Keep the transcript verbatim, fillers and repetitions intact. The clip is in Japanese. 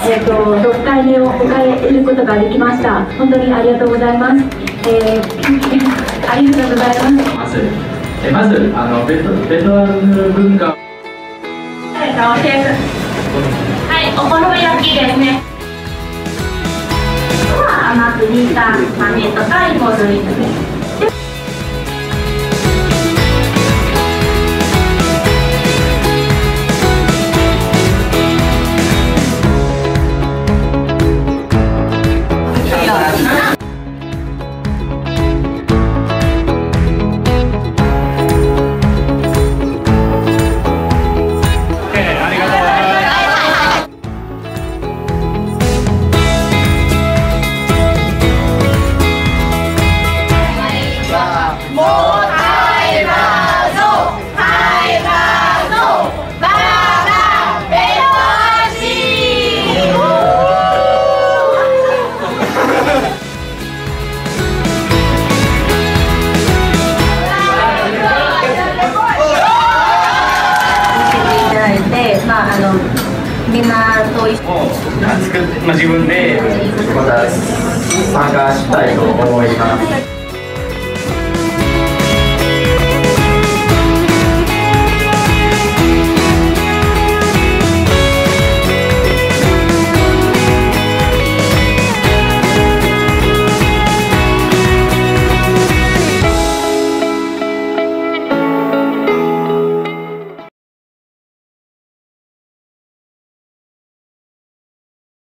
えっとろっかいめを迎えることができました。本当にありがとうございます。えー、ありがとうございます。 えまずあのベトベトナム文化。 はい、お好み焼きですね。甘く煮た豆とか芋類ですね。まあ、あのみんなと一緒に作って、まあ、自分でまた参加したいと思います。